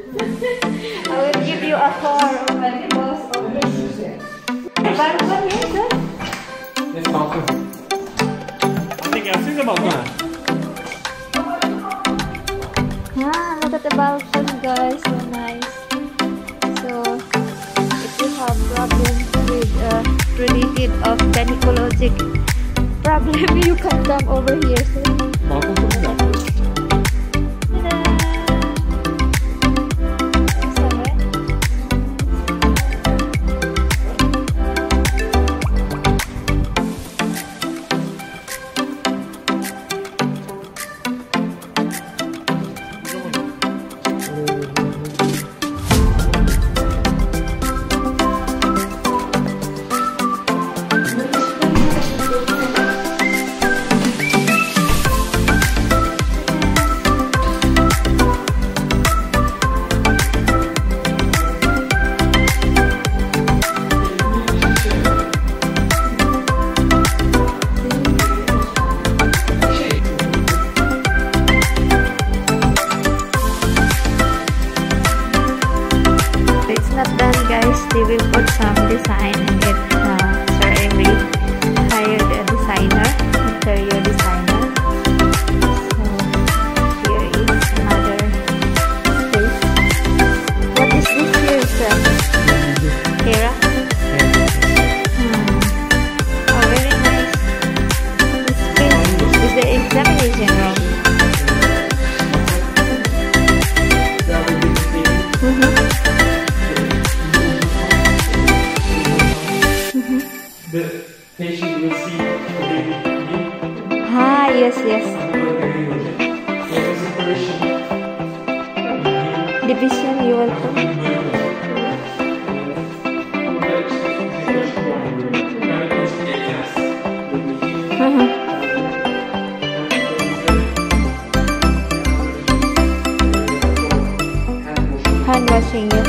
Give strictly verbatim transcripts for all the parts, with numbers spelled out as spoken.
I will give you a tour of my boss office. Balcony, yes, sir? Yes, balcony. Nothing else is a balcony. Ah, look at the balcony, guys. So nice. So, if you have problems with uh, related of gynecologic problem, you can come over here, sir. Balcony. They will put some design in it. Uh, Sir Emery hired a designer, interior designer. So here is another space. What is this here, sir? Hera? Hmm. Oh, very nice. This space is the examination room. Mm-hmm. The patient will see the baby. Ah, yes, yes. Division, you will put. Uh-huh. Hand washing, yes.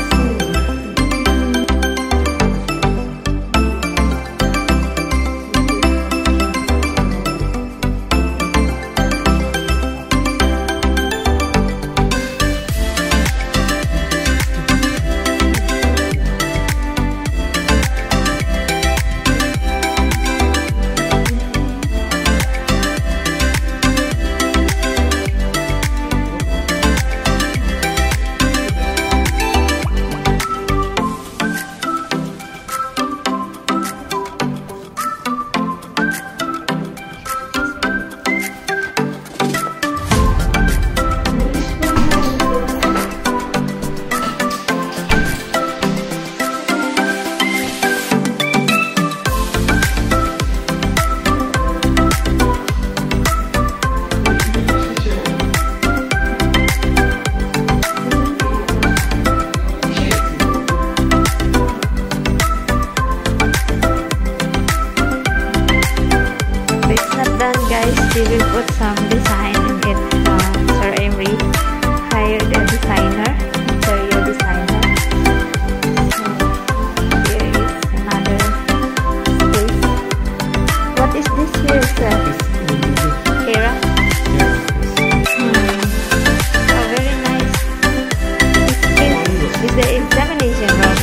They will put some design in it. Uh, Sir Emery hired a designer, interior designer. So here is another space. What is this here, sir? Hera? Hmm. Oh, very nice. This space is the examination room.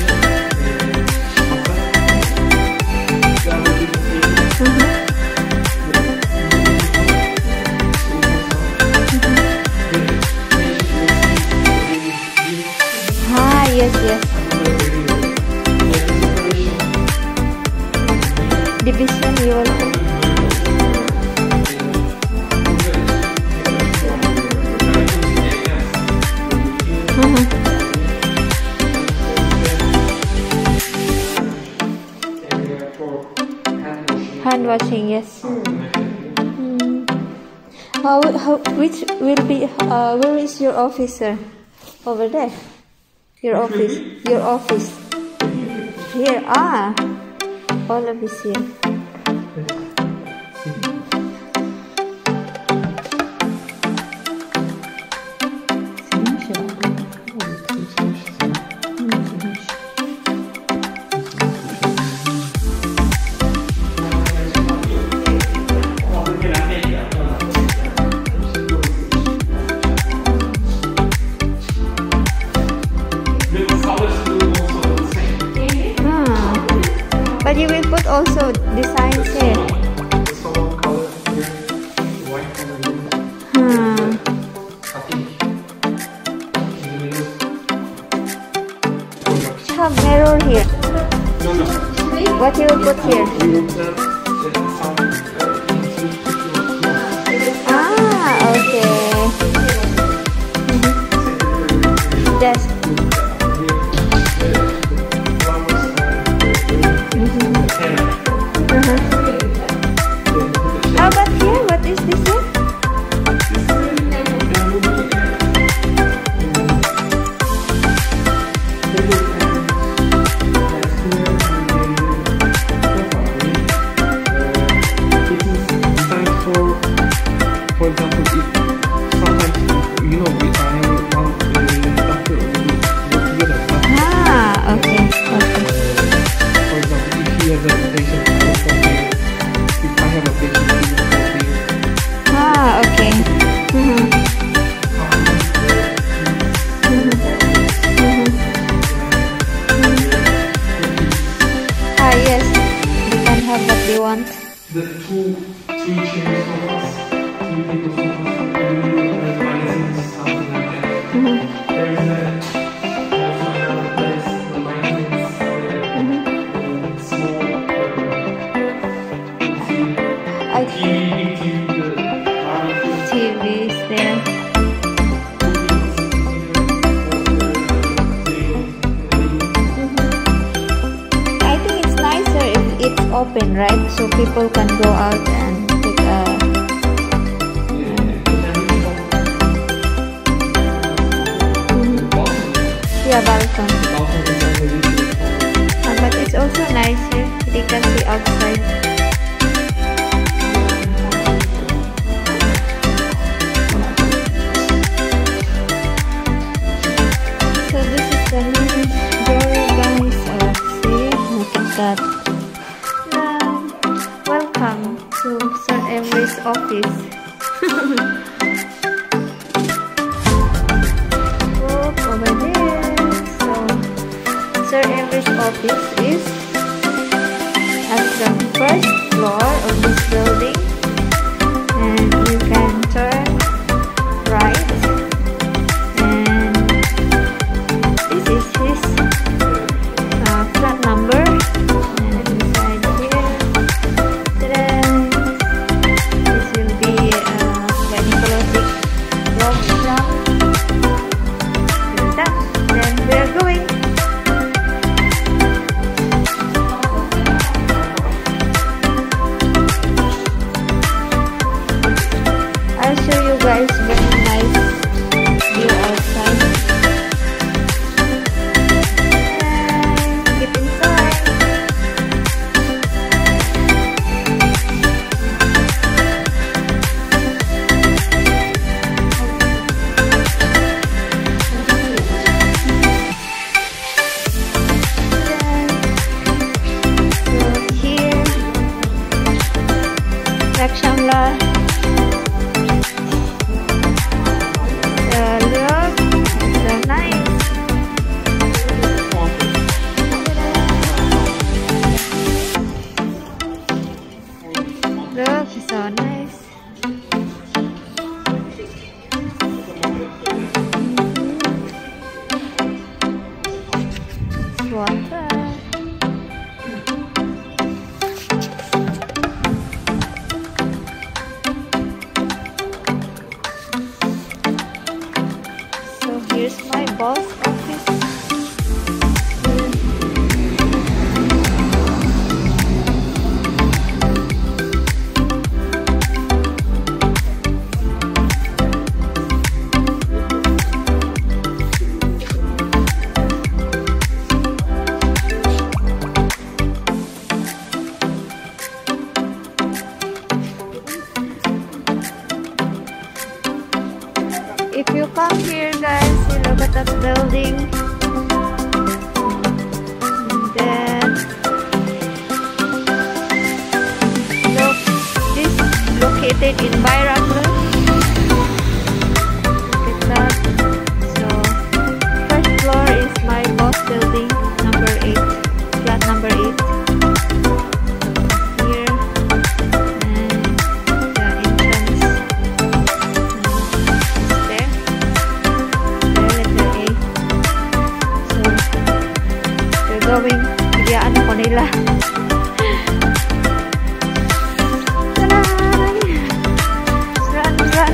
Mm-hmm. Yes, yes. Division, you will put. Mm-hmm. Hand washing, yes. Mm. How, how, which will be, uh, where is your officer? Over there. Your office, your office. Here, ah, all of this here. also designs here. The solar color here, white color here. Hmm. I think in the middle. Have mirror here. No, no. What you will put here? We will put some uh, into Ah, okay. Yes. How about here? What is this here? For example, if sometimes, you know, we I have one uh, doctor we work together. Ah, okay. Okay. For example, if he has a patient for something, if I have a patient for something, Ah, okay. Mm-hmm. Ah, yes. They can have what they want. the two, three chairs for us, three people for us, and we will have magazines, something like that. Mm-hmm. There is a, also another place, the magazines, uh, small, uh, I T V, big T V, the barbecue. T V is there. I think it's nicer if it's open, right? So people can go out and take a yeah, balcony. Uh, but it's also nice here. They can see outside. So this is the main door, guys. Uh, see, look at that. Now, welcome to Sir Emery's office. Look over there. So, Sir Emery's office is at the first floor of this building, and you can turn right. And this is his uh, flat number. And inside here, ta-da, this will be uh, gynecologic program. And that, then we are going. I'll show you guys very nice view outside. And get inside. So here, Rakshangla. Uh, look, it's so nice. Look, it's so nice. It's water. So here's my boss office. If you come here, guys, you look at that building. And then look, this is located in Bairaklu. Look at that. So first floor is my boss building, number eight, flat number eight. So going. Bigyan ako nila. Run, run.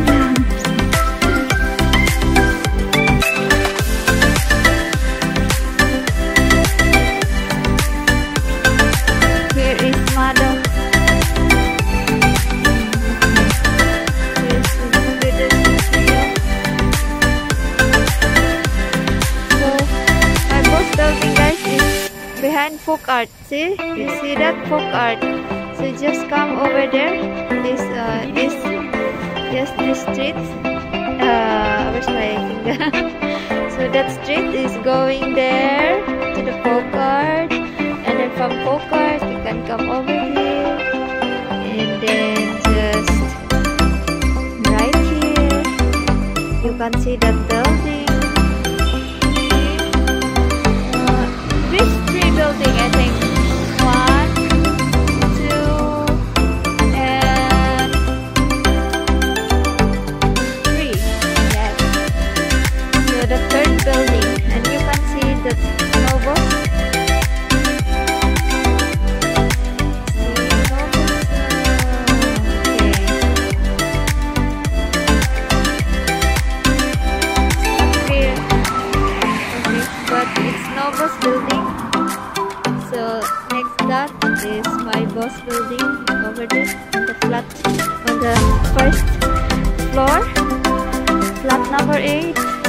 Here is Mado. Here's the video. So my boss building, guys, is behind folk art. See, you see that folk art. So just come over there. This uh, this yes, this street. Uh, where's my finger? So that street is going there to the folk art, and then from folk art you can come over here, and then just right here you can see that building. Uh, this three building, I think. One, two, and three. Yes. So the third building, and you can see the snowballs. See snowballs. Okay. Clear. Okay, but it's no boss building. So next that is my boss building over there on the flat, on the first floor, flat number eight.